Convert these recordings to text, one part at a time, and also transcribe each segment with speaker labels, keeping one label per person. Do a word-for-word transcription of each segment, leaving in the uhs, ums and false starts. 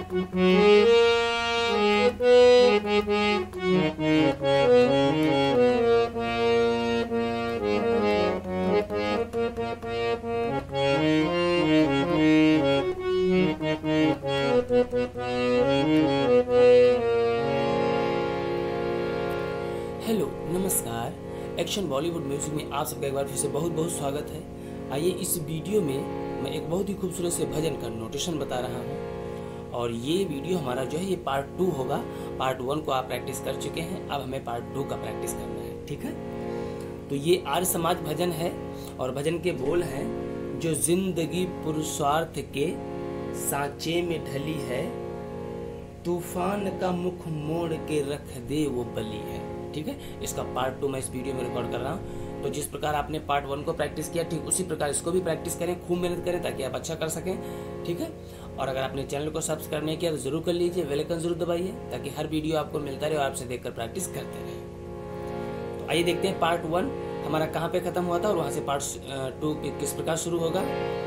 Speaker 1: Hello नमस्कार, action Bollywood music में आप सबका एक बार फिर से बहुत बहुत स्वागत है। आइए इस वीडियो में मैं एक बहुत ही खूबसूरत से भजन का नोटेशन बता रहा हूँ और ये वीडियो हमारा जो है ये पार्ट टू होगा। पार्ट वन को आप प्रैक्टिस कर चुके हैं, अब हमें पार्ट टू का प्रैक्टिस करना है, ठीक है। तो ये आर्य समाज भजन है और भजन के बोल हैं, जो जिंदगी पुरुषार्थ के सांचे में ढली है, तूफान का मुख मोड़ के रख दे वो बली है, ठीक है। इसका पार्ट टू मैं इस वीडियो में रिकॉर्ड कर रहा हूँ। तो जिस प्रकार आपने पार्ट वन को प्रैक्टिस किया, ठीक उसी प्रकार इसको भी प्रैक्टिस करें, खूब मेहनत करें ताकि आप अच्छा कर सकें, ठीक है। और अगर आपने चैनल को सब्सक्राइब नहीं किया तो जरूर कर लीजिए, बेल आइकन जरूर दबाइए ताकि हर वीडियो आपको मिलता रहे और आपसे देखकर प्रैक्टिस करते रहे। तो आइए देखते हैं पार्ट वन हमारा कहाँ पे खत्म हुआ था और वहां से पार्ट टू किस प्रकार शुरू होगा।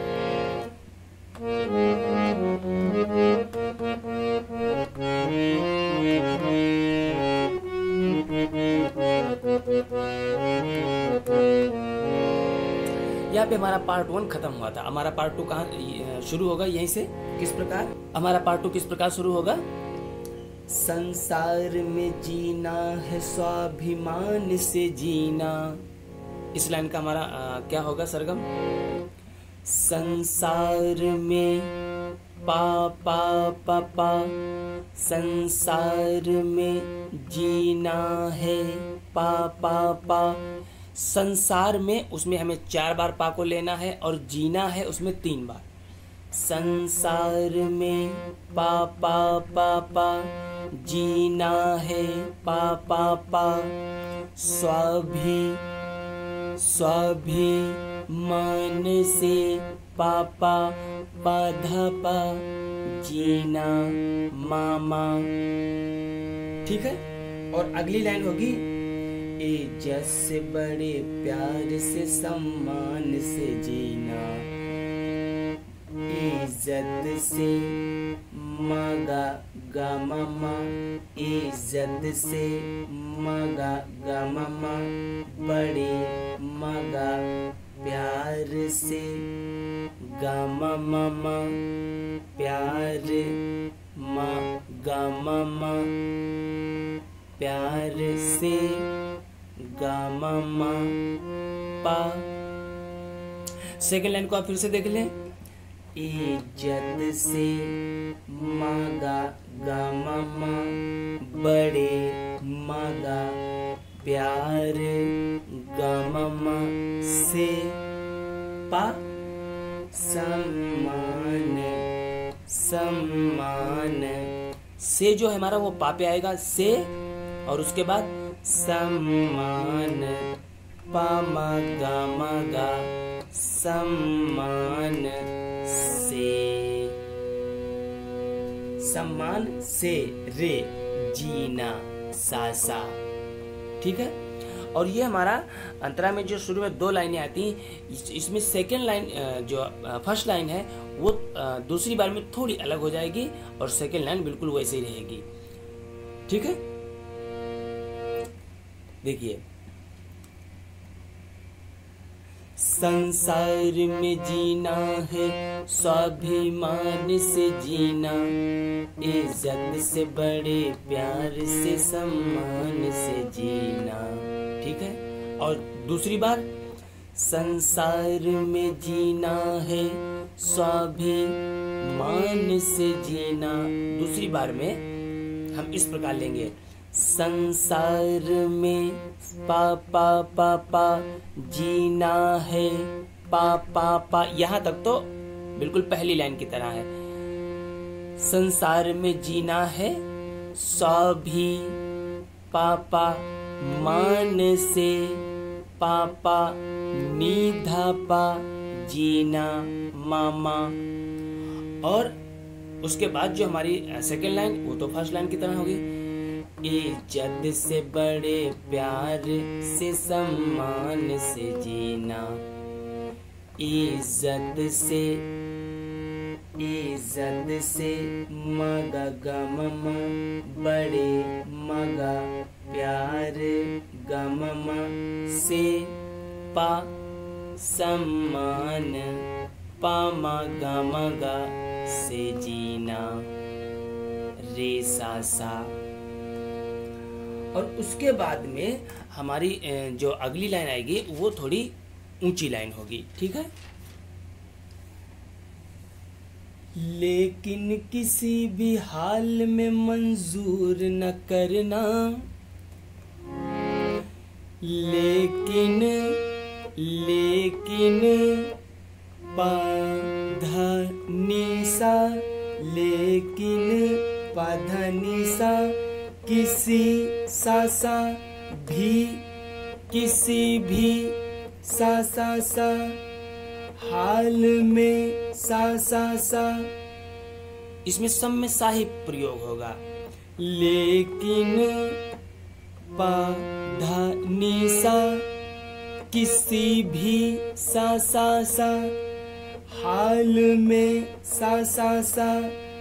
Speaker 1: यहाँ पे हमारा पार्ट वन खत्म हुआ था, हमारा पार्ट टू कहाँ शुरू होगा, यहीं से। किस प्रकार हमारा पार्ट टू किस प्रकार शुरू होगा। संसार में जीना है स्वाभिमान से जीना, इस लाइन का हमारा आ, क्या होगा सरगम। संसार में पा पा पा पा, संसार में जीना है पा पा पा। संसार में उसमें हमें चार बार पा को लेना है और जीना है उसमें तीन बार। संसार में पा पा पा पा, जीना है पा पा पा। स्वाभि स्वाभिमान से पापा पाधा पा, जीना मामा, ठीक है। और अगली लाइन होगी, इज्जत से बड़े प्यार से सम्मान से जीना, इज्जत से मगा गा ममा, इज्जत से मगा गा ममा, बड़े मगा प्यार से गा ममा, प्यार मगा ममा, प्यार से गा ममा पा। सेकेंड लाइन को आप फिर से देख लें। इज्जत से मागा गा ममा, बड़े मागा प्यार गा ममा से पा, सम्मान सम्मान से जो है हमारा वो पा पे आएगा से, और उसके बाद सम्मान पामा गामा गा, सम्मान से, सम्मान से रे, जीना सा सा, ठीक है। और ये हमारा अंतरा में जो शुरू में दो लाइनें आती हैं, इसमें सेकेंड लाइन जो फर्स्ट लाइन है वो दूसरी बार में थोड़ी अलग हो जाएगी और सेकेंड लाइन बिल्कुल वैसे ही रहेगी, ठीक है। देखिए, संसार में जीना है स्वाभिमान से जीना, इज्जत से बड़े प्यार से सम्मान से जीना, ठीक है। और दूसरी बार, संसार में जीना है स्वाभिमान से जीना, दूसरी बार में हम इस प्रकार लेंगे, संसार में पा पा पा पा, जीना है पा पा पा। यहाँ तक तो बिल्कुल पहली लाइन की तरह है। संसार में जीना है स्वाभि पापा मान से, पापा निधा पा, जीना मामा। और उसके बाद जो हमारी सेकेंड लाइन वो तो फर्स्ट लाइन की तरह होगी, इज्जत से बड़े प्यार से सम्मान से जीना, इज्जत से जद से मगा गममा बड़े मगा प्यार गममा से पा सम्मान पामा गमगा से जीना रे सा सा। और उसके बाद में हमारी जो अगली लाइन आएगी वो थोड़ी ऊंची लाइन होगी, ठीक है। लेकिन किसी भी हाल में मंजूर न करना, लेकिन लेकिन पा धा नी सा, लेकिन पा धा नी सा किसी सा सा भी, किसी भी सा सा सा हाल में सा सा सा, इसमें सम में सा ही प्रयोग होगा। लेकिन पा धा नी सा किसी भी सा सा सा हाल में सा सा सा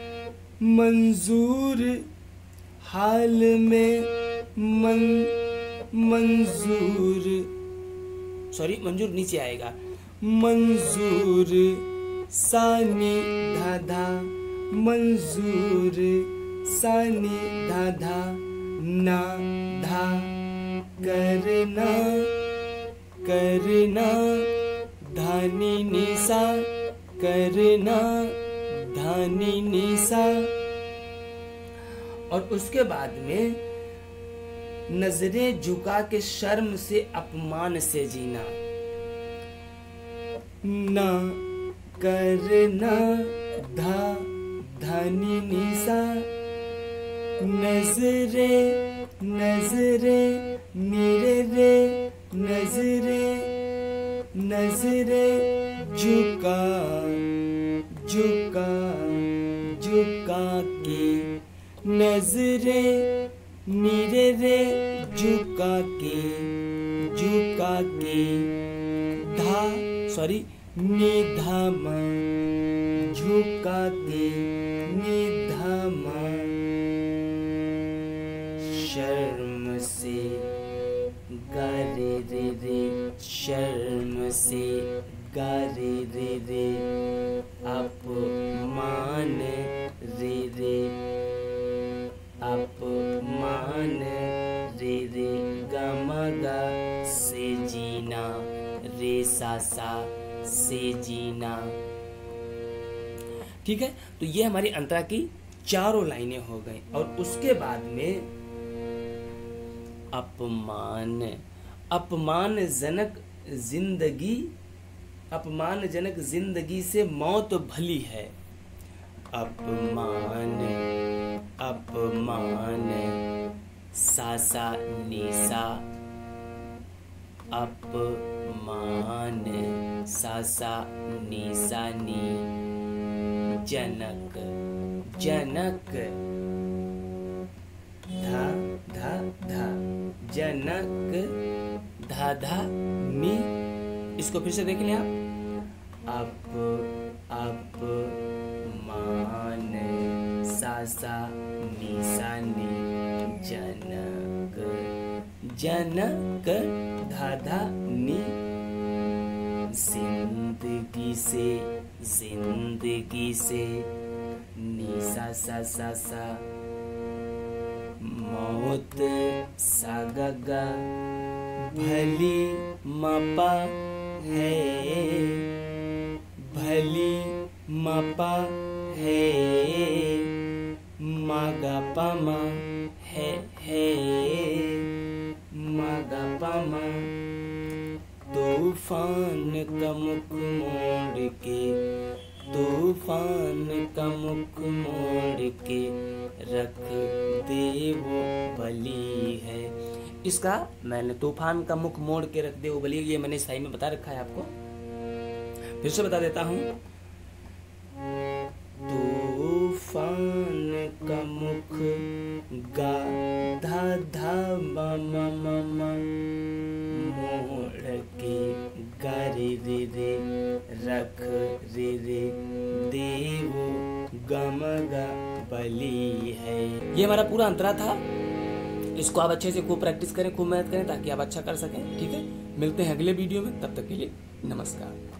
Speaker 1: मंजूर, हाल में मन मंजूर, सॉरी मंजूर नीचे आएगा, मंजूर सानी धाधा, मंजूर सानी धाधा ना धा करना, करना धानी निसा, करना धानी निसा। और उसके बाद में नजरें झुका के शर्म से अपमान से जीना, ना करना धा धानी निसा, नजरे नजरे नीरे रे, नजरे नजरे झुका झुका झुका के, नजरे नीरे रे झुका के, झुका के धा सॉरी निधामा, झुका के निधामा शर्म से गारे रे रे, शर्म से गारे रे रे अपमान रे रे, अपमान रे रे गमगा से जीना रे सा सा से जीना, ठीक है। तो ये हमारी अंतरा की चारों लाइनें हो गई। और उसके बाद में अपमान, अपमानजनक जिंदगी, अपमानजनक जिंदगी से मौत भली है, अपमान अपमान सासा निसा, अपमान सासा निसा नी, जनक जनक धा धा धा, जनक धा धा नी। इसको फिर से देख लिया, अप अप मान सासा निसा नी, जनक जनक धा धा नी। जिंदगी से जिंदगी से नी सा सा सा सा, मौत सा गा गा, भली मपा है, भली मपा है, मागा पामा है है, मागा पामा। तूफान का मुख मोड़ के, तूफान का मुख मोड़ के रख दे वो बली है। इसका मैंने तूफान का मुख मोड़ के रख दे वो बली, ये मैंने सही में बता रखा है आपको, फिर से बता देता हूँ। तूफान का मुख गा धा धा मा मा मा मा, मोड़ के गा रे रे रे, रख रे रे दे वो गम ग बली है। ये हमारा पूरा अंतरा था। इसको आप अच्छे से खूब प्रैक्टिस करें, खूब मेहनत करें ताकि आप अच्छा कर सकें। ठीक है, मिलते हैं अगले वीडियो में, तब तक के लिए नमस्कार।